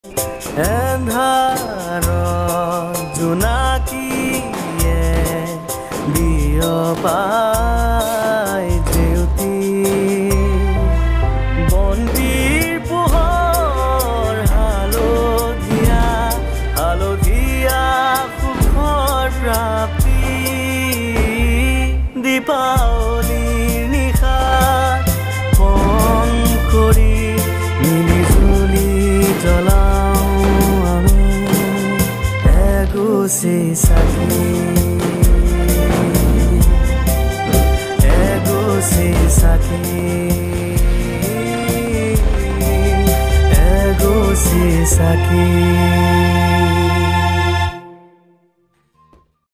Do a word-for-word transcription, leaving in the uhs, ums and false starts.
এন্ধাৰ জোনাকীয়ে বিয়পাই জেউতি বন্তিৰ পোহৰ হালধীয়া হালধীয়া সুখৰ প্ৰাপ্তি দীপাৱলীৰ নিশাত পন কৰি মিলিজুলি জ্বলাও আমি এগুছি চাকি এগুছি চাকি এগুছি চাকি